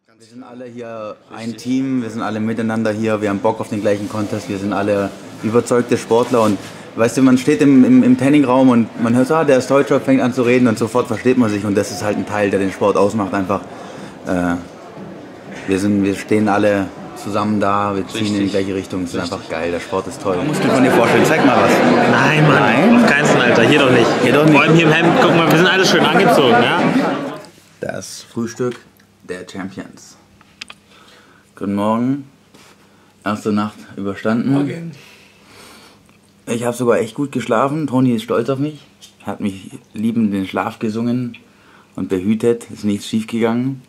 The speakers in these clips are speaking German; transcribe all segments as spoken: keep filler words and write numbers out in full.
Wir sind alle hier ein Team, wir sind alle miteinander hier, wir haben Bock auf den gleichen Contest, wir sind alle überzeugte Sportler und weißt du, man steht im, im, im Trainingraum und man hört, ah, der ist Deutscher, fängt an zu reden und sofort versteht man sich und das ist halt ein Teil, der den Sport ausmacht einfach. Äh, wir, sind, wir stehen alle zusammen da, wir ziehen Richtig. in die gleiche Richtung, es ist Richtig. einfach geil, der Sport ist toll. Musst du von dir vorstellen, zeig mal was. Nein, Mann, Nein. auf keinen Fall, Alter, hier doch nicht. Hier doch nicht. Vor allem hier im Hemd, guck mal, wir sind alle schön angezogen, ja? Das Frühstück der Champions. Guten Morgen. Erste Nacht überstanden. Morgen. Ich habe sogar echt gut geschlafen. Toni ist stolz auf mich. Hat mich liebend den Schlaf gesungen und behütet. Ist nichts schief gegangen.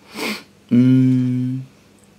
Mm.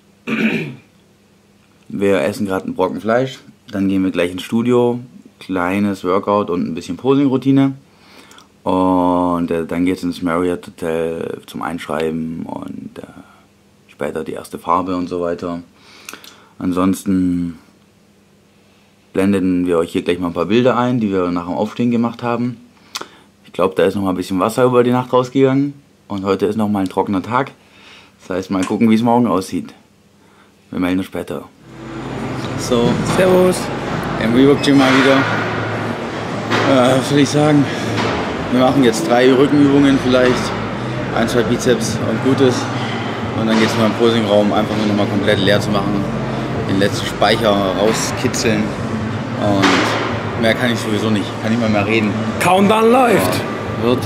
Wir essen gerade einen Brocken Fleisch. Dann gehen wir gleich ins Studio. Kleines Workout und ein bisschen Posing-Routine. Und äh, dann geht es ins Marriott Hotel zum Einschreiben und äh, später die erste Farbe und so weiter. Ansonsten blenden wir euch hier gleich mal ein paar Bilder ein, die wir nach dem Aufstehen gemacht haben. Ich glaube, da ist noch mal ein bisschen Wasser über die Nacht rausgegangen und heute ist noch mal ein trockener Tag. Das heißt, mal gucken, wie es morgen aussieht. Wir melden uns später. So, Servus. Im Reebok Gym mal wieder. Äh, was will ich sagen? Wir machen jetzt drei Rückenübungen vielleicht, ein, zwei Bizeps und Gutes. Und dann geht es mal im Posingraum, einfach nur noch mal komplett leer zu machen, den letzten Speicher rauskitzeln. Und mehr kann ich sowieso nicht, kann nicht mal mehr reden. Countdown läuft. Ja, wird.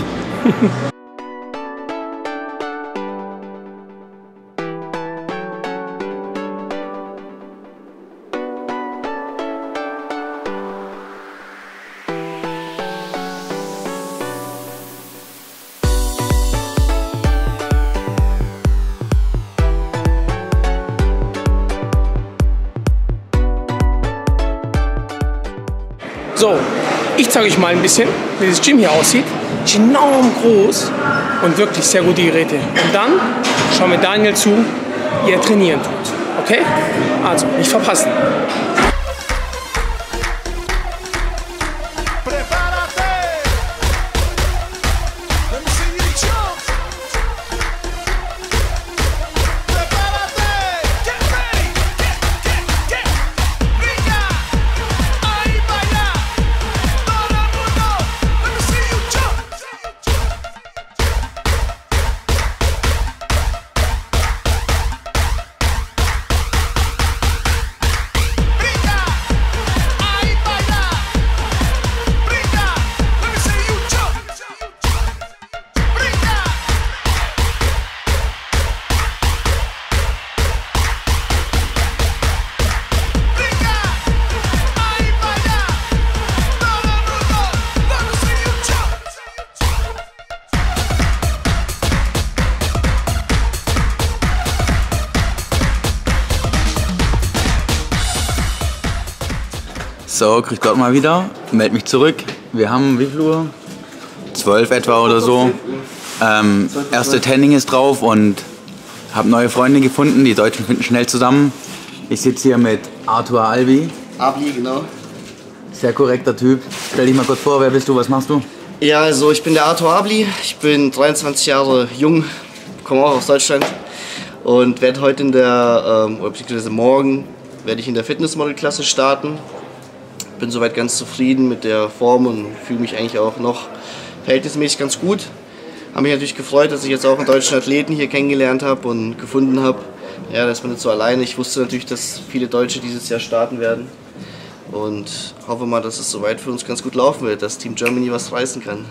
So, ich zeige euch mal ein bisschen, wie das Gym hier aussieht. Enorm groß und wirklich sehr gute Geräte. Und dann schauen wir Daniel zu, wie er trainieren tut. Okay? Also, nicht verpassen. So, grüß Gott mal wieder, meld mich zurück. Wir haben wie viel Uhr? zwölf etwa oder so. Ähm, erste Tanning ist drauf und habe neue Freunde gefunden. Die Deutschen finden schnell zusammen. Ich sitze hier mit Arthur Albi. Abli, genau. Sehr korrekter Typ. Stell dich mal kurz vor, wer bist du, was machst du? Ja, also ich bin der Arthur Abli. Ich bin dreiundzwanzig Jahre jung, komme auch aus Deutschland und werde heute in der, ähm, oder beziehungsweise morgen, werde ich in der Fitnessmodel-Klasse starten. Bin soweit ganz zufrieden mit der Form und fühle mich eigentlich auch noch verhältnismäßig ganz gut. Habe mich natürlich gefreut, dass ich jetzt auch einen deutschen Athleten hier kennengelernt habe und gefunden habe. Ja, da ist man nicht so alleine. Ich wusste natürlich, dass viele Deutsche dieses Jahr starten werden und hoffe mal, dass es soweit für uns ganz gut laufen wird, dass Team Germany was reißen kann.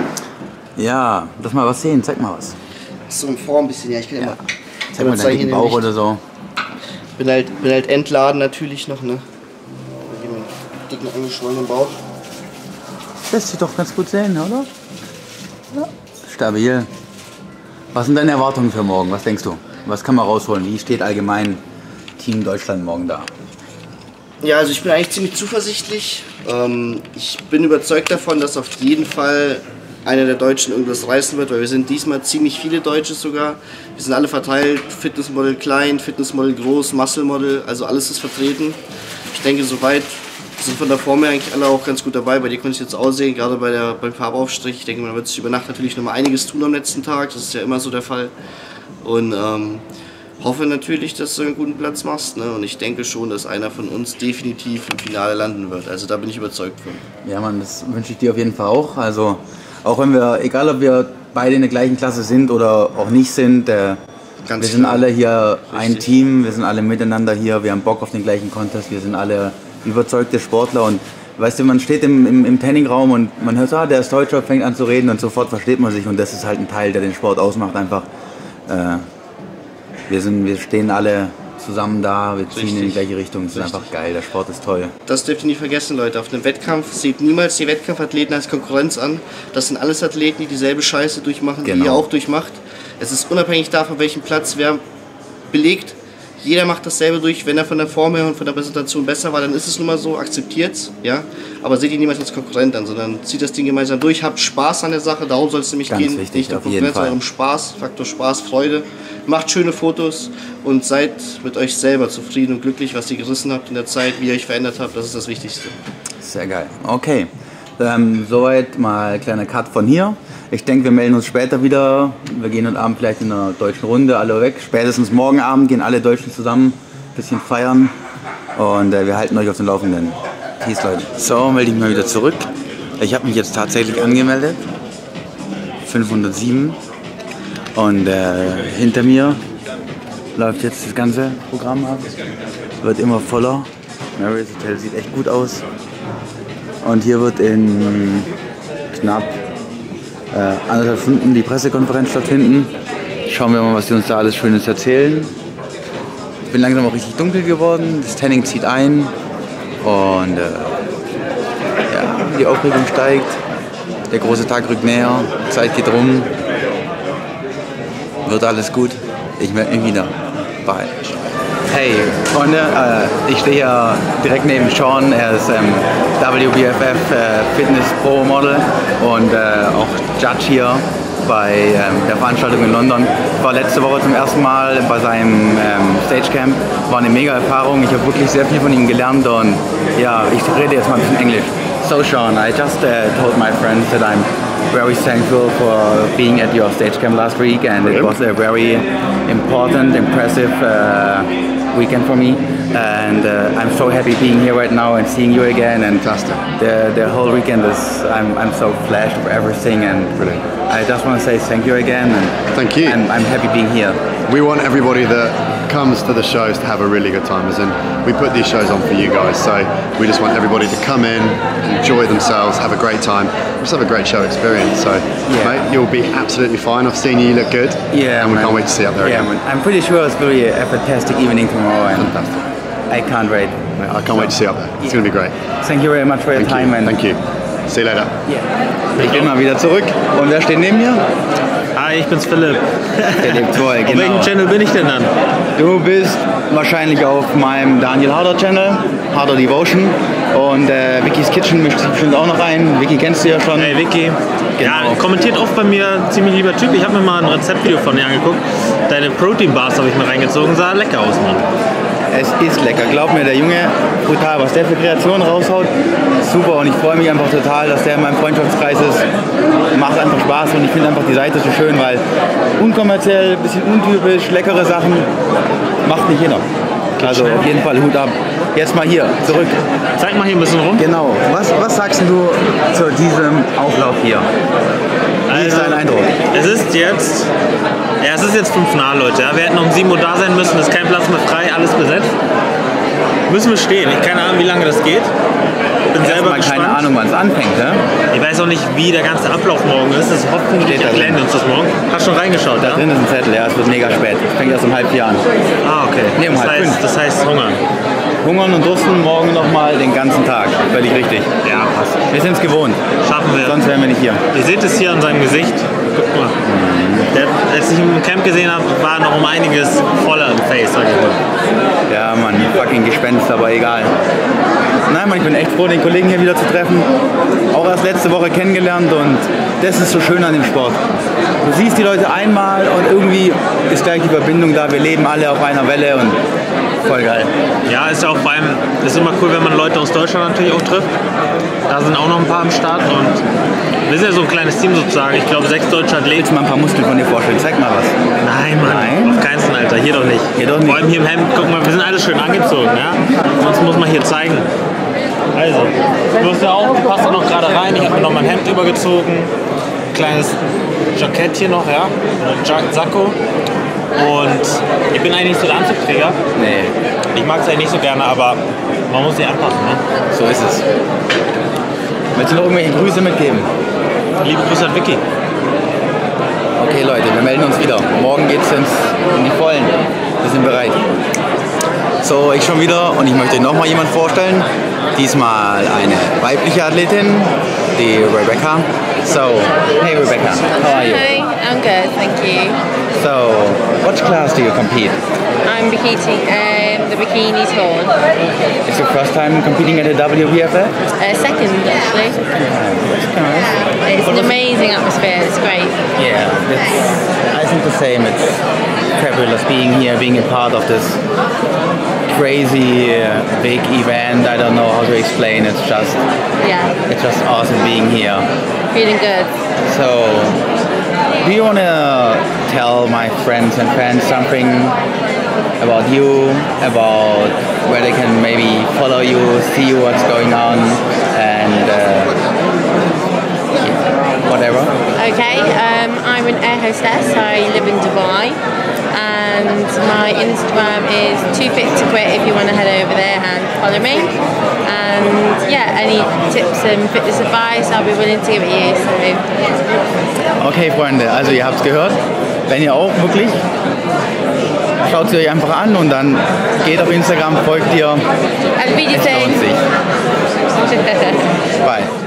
Ja, lass mal was sehen, zeig mal was. So in Form ein bisschen, ja. Ich bin ja. immer. Zeig mal deinen dicken Bauch oder so. Bin halt, bin halt entladen natürlich noch, ne? Dicken angeschwollenen Bauch. Lässt sich doch ganz gut sehen, oder? Ja. Stabil. Was sind deine Erwartungen für morgen? Was denkst du? Was kann man rausholen? Wie steht allgemein Team Deutschland morgen da? Ja, also ich bin eigentlich ziemlich zuversichtlich. Ähm, ich bin überzeugt davon, dass auf jeden Fall einer der Deutschen irgendwas reißen wird, weil wir sind diesmal ziemlich viele Deutsche sogar. Wir sind alle verteilt, Fitnessmodel klein, Fitnessmodel groß, Muscle Model, also alles ist vertreten. Ich denke, soweit sind von der Form her eigentlich alle auch ganz gut dabei. Bei dir konnte ich jetzt auch sehen, gerade bei der, beim Farbaufstrich. Ich denke, man wird sich über Nacht natürlich noch mal einiges tun am letzten Tag. Das ist ja immer so der Fall. Und ähm, hoffe natürlich, dass du einen guten Platz machst. Ne? Und ich denke schon, dass einer von uns definitiv im Finale landen wird. Also da bin ich überzeugt von. Ja, Mann, das wünsche ich dir auf jeden Fall auch. Also auch wenn wir, egal ob wir beide in der gleichen Klasse sind oder auch nicht sind, äh, wir sind klar. alle hier Richtig. ein Team, wir sind alle miteinander hier, wir haben Bock auf den gleichen Contest, wir sind alle überzeugte Sportler und weißt du, man steht im, im, im Tanningraum und man hört, ah, der ist Deutscher, fängt an zu reden und sofort versteht man sich und das ist halt ein Teil, der den Sport ausmacht einfach. Äh, wir, sind, wir stehen alle zusammen da, wir ziehen Richtig. in die gleiche Richtung, es ist Richtig. einfach geil, der Sport ist toll. Das dürft ihr nicht vergessen, Leute. Auf einem Wettkampf seht niemals die Wettkampfathleten als Konkurrenz an. Das sind alles Athleten, die dieselbe Scheiße durchmachen, Genau. die ihr auch durchmacht. Es ist unabhängig davon, welchen Platz wer belegt. Jeder macht dasselbe durch. Wenn er von der Form her und von der Präsentation besser war, dann ist es nun mal so, akzeptiert's, ja. Aber seht ihn niemals als Konkurrent an, sondern zieht das Ding gemeinsam durch, habt Spaß an der Sache, darum soll es nämlich Ganz gehen. wichtig, Nicht um auf jeden Konkurrenz, Fall. sondern um Spaß, Faktor Spaß, Freude. Macht schöne Fotos und seid mit euch selber zufrieden und glücklich, was ihr gerissen habt in der Zeit, wie ihr euch verändert habt, das ist das Wichtigste. Sehr geil. Okay, ähm, soweit mal ein kleiner Cut von hier. Ich denke, wir melden uns später wieder. Wir gehen heute Abend vielleicht in einer deutschen Runde, alle weg. Spätestens morgen Abend gehen alle Deutschen zusammen, ein bisschen feiern und äh, wir halten euch auf dem Laufenden. Peace, Leute. So, melde ich mal wieder zurück. Ich habe mich jetzt tatsächlich angemeldet. fünfhundertsieben. Und äh, hinter mir läuft jetzt das ganze Programm ab. Wird immer voller. Marriott's Hotel sieht echt gut aus. Und hier wird in knapp äh, anderthalb Stunden die Pressekonferenz stattfinden. Schauen wir mal, was die uns da alles Schönes erzählen. Ich bin langsam auch richtig dunkel geworden. Das Tanning zieht ein. Und äh, ja, die Aufregung steigt. Der große Tag rückt näher. Zeit geht rum. Wird alles gut. Ich melde mich wieder. Bye. Hey Freunde, äh, ich stehe hier direkt neben Sean. Er ist ähm, W B F F äh, Fitness Pro Model und äh, auch Judge hier bei ähm, der Veranstaltung in London. Ich war letzte Woche zum ersten Mal bei seinem ähm, Stagecamp. War eine mega Erfahrung. Ich habe wirklich sehr viel von ihm gelernt und ja, ich rede jetzt mal ein bisschen Englisch. So Sean, I just uh, told my friends that I'm very thankful for being at your stage camp last week, and it was a very important, impressive uh, weekend for me. And uh, I'm so happy being here right now and seeing you again. And Fantastic. The the whole weekend is I'm I'm so flashed of everything, and Brilliant. I just want to say thank you again. And Thank you. I'm, I'm happy being here. We want everybody that comes to the shows to have a really good time, as in we put these shows on for you guys, so we just want everybody to come in, enjoy themselves, have a great time, just have a great show experience. So Yeah. mate, you'll be absolutely fine. I've seen you, you look good. Yeah, and we man. can't wait to see you up there Yeah, again. man. I'm pretty sure it's going to be a fantastic evening tomorrow, and Fantastic. I can't wait. Mate, I can't wait to see you up there. It's going to be great. Thank you very much for your Thank time. you. And Thank you. See you later. Ich bin mal wieder zurück. Und wer steht neben mir? Hi, ich bin's Philipp. Philipp Zoll, Auf genau. welchem Channel bin ich denn dann? Du bist wahrscheinlich auf meinem Daniel Harder Channel, Harder Devotion. Und äh, Vicky's Kitchen mischt sich bestimmt auch noch ein. Vicky kennst du ja schon. Hey Vicky. Genau. Ja, kommentiert oft bei mir, ziemlich lieber Typ. Ich habe mir mal ein Rezeptvideo von dir angeguckt. Deine Protein Bars habe ich mir reingezogen, sah lecker aus, Mann. Es ist lecker, glaub mir, der Junge, brutal, was der für Kreationen raushaut, super, und ich freue mich einfach total, dass der in meinem Freundschaftskreis ist. Macht einfach Spaß und ich finde einfach die Seite so schön, weil unkommerziell, bisschen untypisch, leckere Sachen, macht nicht jeder. Also auf jeden Fall Hut ab. Jetzt mal hier, zurück. Zeig mal hier ein bisschen rum. Genau, was, was sagst du zu diesem Auflauf hier? Wie ist dein Eindruck? Es ist jetzt, ja, es ist jetzt fünf nach, Leute. Ja. Wir hätten um sieben Uhr da sein müssen, es ist kein Platz mehr frei, alles besetzt. Müssen wir stehen. Ich habe keine Ahnung, wie lange das geht. Bin selber Erstmal gespannt. keine Ahnung, wann es anfängt, ne? Ich weiß auch nicht, wie der ganze Ablauf morgen ist. Das ist hoffentlich Steht da erklären drin. wir uns das morgen. Hast schon reingeschaut, Da ja? drin ist ein Zettel, ja, es wird mega spät. Es fängt erst um halb vier an. Ah, okay. Nee, um das, halb heißt, fünf. das heißt Hunger. Hungern und Dursten morgen nochmal den ganzen Tag. Völlig richtig. Ja, passt. Wir sind es gewohnt, Schaffen wir. sonst wären wir nicht hier. Ihr seht es hier an seinem Gesicht. Guck mal. Der, als ich ihn im Camp gesehen habe, war noch um einiges voller im Face, sag ich mal. Ja, Mann, fucking Gespenst, aber egal. Nein, Mann, ich bin echt froh, den Kollegen hier wieder zu treffen. Auch erst letzte Woche kennengelernt und das ist so schön an dem Sport. Du siehst die Leute einmal und irgendwie ist gleich die Verbindung da. Wir leben alle auf einer Welle und voll geil. Ja, ist ja auch vor allem, ist immer cool, wenn man Leute aus Deutschland natürlich auch trifft. Da sind auch noch ein paar am Start und wir sind ja so ein kleines Team sozusagen. Ich glaube, sechs deutsche Athleten. Willst du mal ein paar Muskeln von dir vorstellen? Zeig mal was. Nein, Mann. Nein? Auf keinen Fall, Alter. Hier doch nicht. Hier doch nicht. Vor allem hier im Hemd. Guck mal, wir sind alle schön angezogen, ja? Sonst muss man hier zeigen. Also, du hast ja auch, du passt noch gerade rein. Ich habe mir noch mein Hemd übergezogen. Kleines Jackett hier noch, ja? Ein Sakko. Und ich bin eigentlich nicht so der Anzugträger. Nee. Ich mag es eigentlich nicht so gerne, aber man muss sich anpassen, ne? So ist es. Willst du noch irgendwelche Grüße mitgeben? Liebe Grüße an Vicky. Okay Leute, wir melden uns wieder. Morgen geht's ins, in die Vollen. Wir sind bereit. So, ich schon wieder und ich möchte noch mal jemand vorstellen. Diesmal eine weibliche Athletin, die Rebecca. So, hey Rebecca, how are you? Hi, I'm good, thank you. So, what class do you compete? I'm bikini, um, the bikini tall. It's your first time competing at a W B F F? Uh, second, actually. Nice. It's an amazing atmosphere, it's great. Yeah, it's, I think the same. It's fabulous being here, being a part of this crazy uh, big event. I don't know how to explain. It's just, Yeah, it's just awesome being here. feeling good. So, do you want to tell my friends and fans something about you, about where they can maybe follow you, see what's going on, and uh, whatever? Okay, um, I'm an air hostess, I live in Dubai, and my Instagram is too fit to quit if you want to head over there and follow me. And yeah, any tips and fitness advice, I'll be willing to give it you. So. Okay, Freunde, also ihr habt es gehört. Wenn ihr auch wirklich, schaut sie euch einfach an und dann geht auf Instagram, folgt ihr. And be the Es same. lohnt sich. Bye.